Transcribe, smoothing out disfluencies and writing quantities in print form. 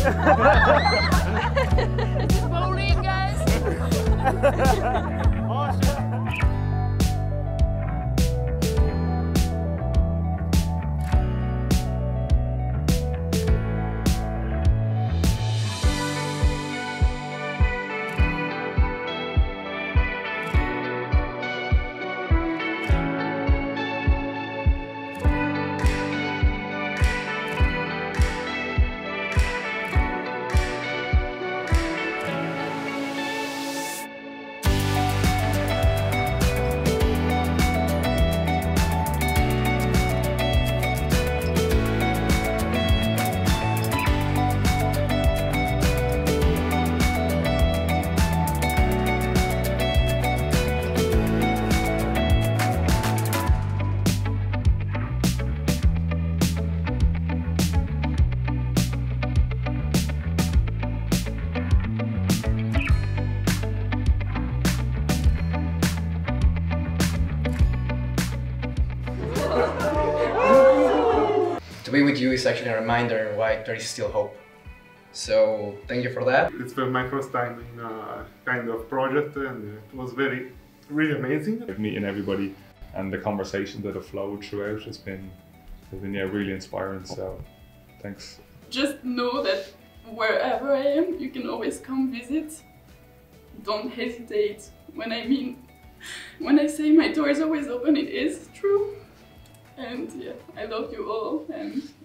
Is it bowling, guys? To be with you is actually a reminder why there is still hope. So thank you for that. It's been my first time in a kind of project and it was really amazing. Meeting everybody and the conversation that have flowed throughout has been yeah, really inspiring, so thanks. Just know that wherever I am, you can always come visit. Don't hesitate. When I say my door is always open, it is true. And yeah, I love you all, and